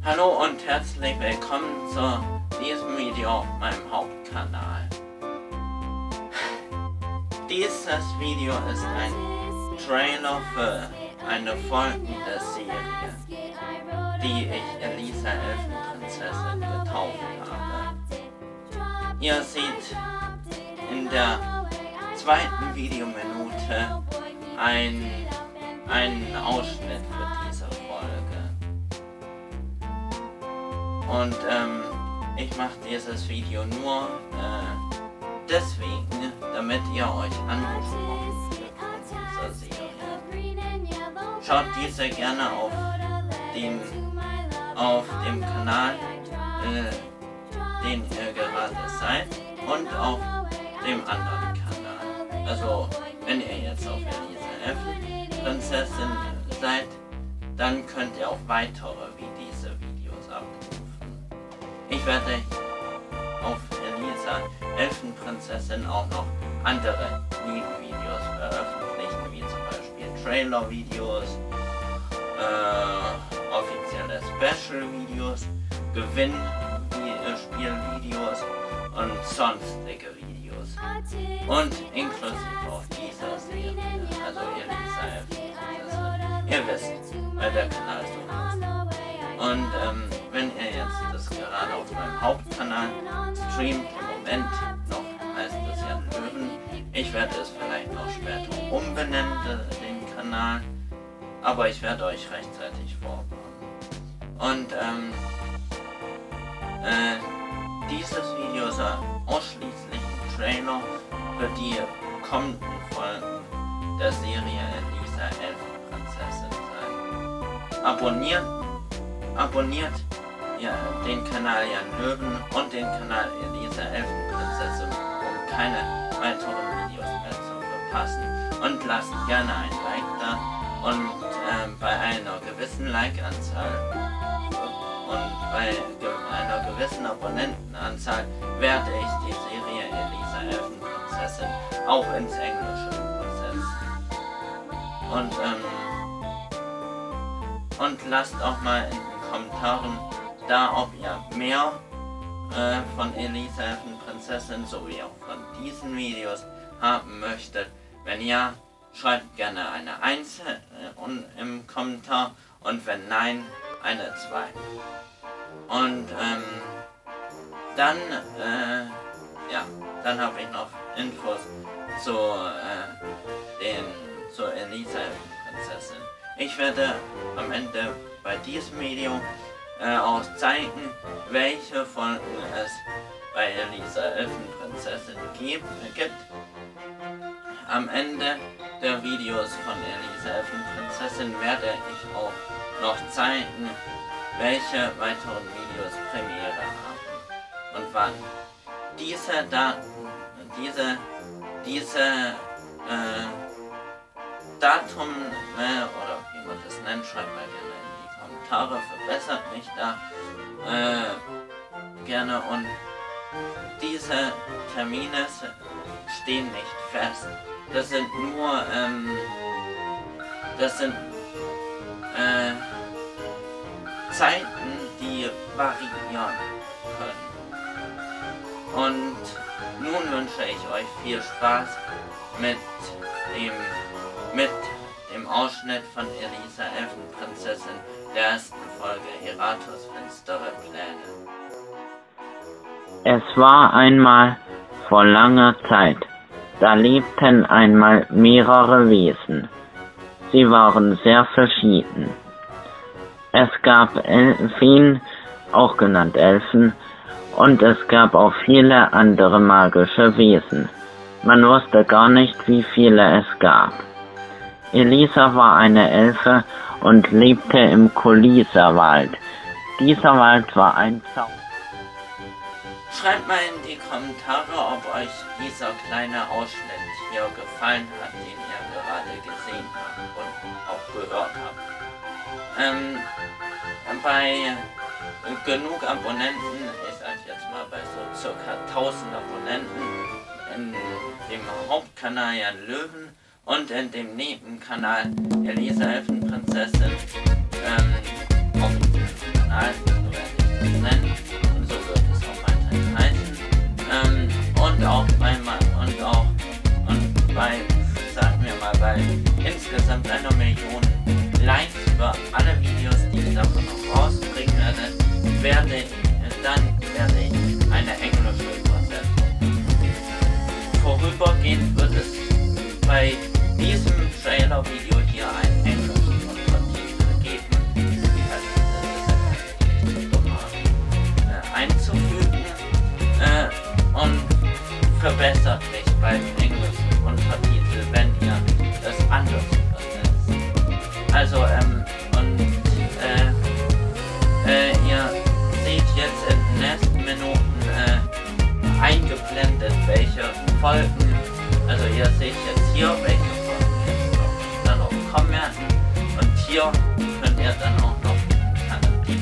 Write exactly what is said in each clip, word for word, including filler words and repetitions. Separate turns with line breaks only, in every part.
Hallo und herzlich willkommen zu diesem Video auf meinem Hauptkanal. Dieses Video ist ein Trailer für eine folgende Serie, die ich Elisa Elfenprinzessin getauft habe. Ihr seht in der zweiten Videominute ein, einen Ausschnitt für diese Folge. Und ähm, ich mache dieses Video nur äh, deswegen, damit ihr euch angesprochen fühlt von dieser Serie. Schaut diese gerne auf dem, auf dem Kanal, äh, den ihr gerade seid, und auf dem anderen Kanal. Also wenn ihr jetzt auf Elisa Elfenprinzessin seid, dann könnt ihr auch weitere wie diese Videos abrufen. Ich werde auf Elisa Elfenprinzessin auch noch andere Videos veröffentlichen, wie zum Beispiel Trailer-Videos, äh, offizielle Special-Videos, Gewinnspielvideos und sonstige Videos. Und inklusive auch dieser Serie, also Elisa Elfenprinzessin. Ihr wisst, weil der Kanal so heißt. Und ähm, wenn ihr jetzt das gerade auf meinem Hauptkanal streamt, im Moment noch heißt es ja Löwen. Ich werde es vielleicht noch später umbenennen, den Kanal, aber ich werde euch rechtzeitig vorwarnen. Und ähm, äh, dieses Video soll ausschließlich ein Trailer für die kommenden Folgen der Serie Elisa Elfenprinzessin sein. Abonniert, abonniert ja, den Kanal Jan Löwen und den Kanal Elisa Elfenprinzessin, um keine weiteren Videos mehr zu verpassen. Und lasst gerne ein Like da, und äh, bei einer gewissen Like-Anzahl und bei einer gewissen Abonnentenanzahl werde ich die Serie Elisa Elfenprinzessin auch ins Englische übersetzen. Und, ähm, und lasst auch mal in den Kommentaren da, ob ihr mehr äh, von Elisa Elfenprinzessin sowie auch von diesen Videos haben möchtet. Wenn ja, schreibt gerne eine eins äh, im Kommentar, und wenn nein, eine zwei. Und ähm, dann, äh, ja, dann habe ich noch Infos zu, äh, den, zu Elisa Elfenprinzessin. Ich werde am Ende bei diesem Video äh, auch zeigen, welche Folgen es bei Elisa Elfenprinzessin gibt. Am Ende der Videos von Elisa Elfenprinzessin werde ich auch noch zeigen, welche weiteren Videos Premiere haben und wann. Diese Daten, diese, diese äh, Datum, äh, oder wie man das nennt, schreibt mal gerne in die Kommentare, verbessert mich da äh, gerne. Und diese Termine stehen nicht fest. Das sind nur, ähm, das sind äh, Zeiten, die variieren können. Und nun wünsche ich euch viel Spaß mit dem, mit dem Ausschnitt von Elisa Elfenprinzessin, der ersten Folge Heratos finstere Pläne.
Es war einmal vor langer Zeit, da lebten einmal mehrere Wesen. Sie waren sehr verschieden. Es gab Elfen, auch genannt Elfen, und es gab auch viele andere magische Wesen. Man wusste gar nicht, wie viele es gab. Elisa war eine Elfe und lebte im Kulisa-Wald. Dieser Wald war ein Zauber.
Schreibt mal in die Kommentare, ob euch dieser kleine Ausschnitt hier gefallen hat, den ihr gerade gesehen habt und auch gehört habt. Ähm, bei genug Abonnenten, ich sag jetzt mal bei so circa tausend Abonnenten, in dem Hauptkanal Jan Löwen und in dem Nebenkanal Elisa Elfenprinzessin, ähm, auf dem Kanal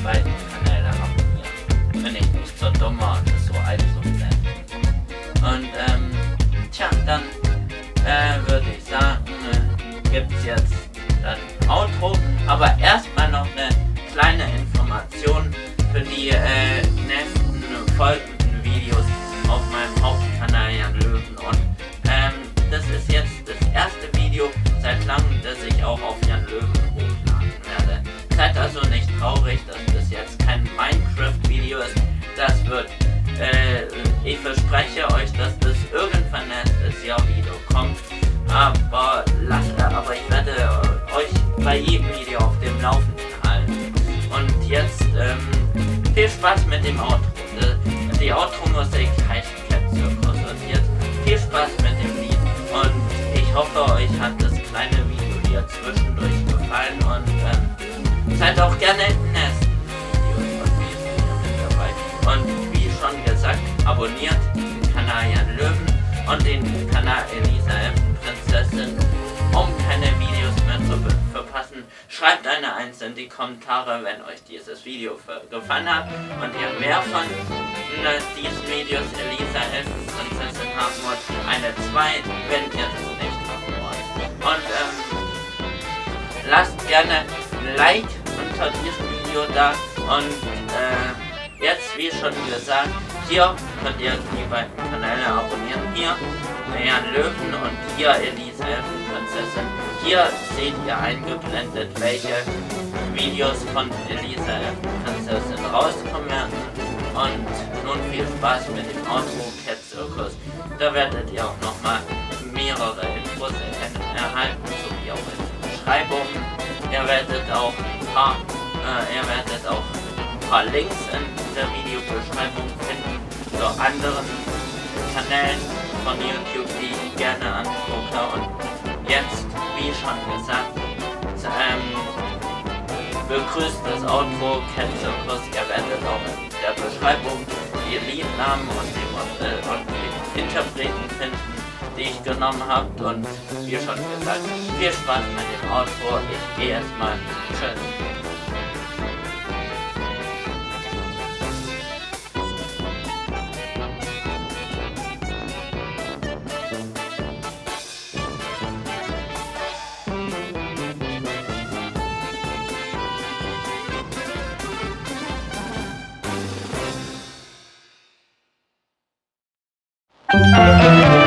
beiden Kanäle abonnieren. Bin ich nicht so dumm und es so einzublenden. Und ähm, tja, dann äh, würde ich sagen, äh, gibt es jetzt dann Outro, aber erstmal noch eine kleine Information für die äh, nächsten folgenden Videos auf meinem Hauptkanal Jan Löwen. Und ähm, das ist jetzt das erste Video seit langem, das ich auch auf Jan Löwen hochladen werde. Seid also nicht traurig, dass das jetzt kein Minecraft-Video ist. Das wird, äh, ich verspreche euch, dass das irgendwann nächstes Jahr wieder kommt. Aber, lasst, aber ich werde äh, euch bei jedem Video auf dem Laufenden halten. Und jetzt ähm, viel Spaß mit dem Outro. Die, die Outro-Musik heißt Cat Circus. Und jetzt viel Spaß mit dem Lied. Und ich hoffe, euch hat das kleine Video hier zwischendurch gefallen. Und ähm, seid auch gerne in den nächsten Videos von mir mit dabei. Und wie schon gesagt, abonniert den Kanal Jan Löwen und den Kanal Elisa Elfenprinzessin, um keine Videos mehr zu verpassen. Schreibt eine eins in die Kommentare, wenn euch dieses Video gefallen hat und ihr mehr von äh, diesen Videos Elisa Elfenprinzessin haben wollt. Eine zwei, wenn ihr das nicht haben wollt. Und ähm, lasst gerne ein Like unter diesem Video da. Und äh, jetzt, wie schon gesagt, hier könnt ihr die beiden Kanäle abonnieren. Hier Jan Löwen und hier Elisa Elfenprinzessin. Hier seht ihr eingeblendet, welche Videos von Elisa Elfenprinzessin rauskommen werden. Und nun viel Spaß mit dem Outro Cat Circus. Da werdet ihr auch nochmal mehrere Infos erhalten, sowie auch in der Beschreibung. Ihr werdet auch ein paar, äh, ihr werdet auch ein paar Links in der Videobeschreibung finden zu anderen Kanälen von YouTube, die ich gerne angucke. Und jetzt, wie schon gesagt, ähm, begrüßt das Outro Cat Circus. Ihr werdet auch in der Beschreibung die Liednamen und die, äh, und die Interpreten finden, die ich genommen habe. Und wie schon gesagt, viel Spaß mit dem Outro. Ich gehe jetzt mal. Tschüss.
Thank you.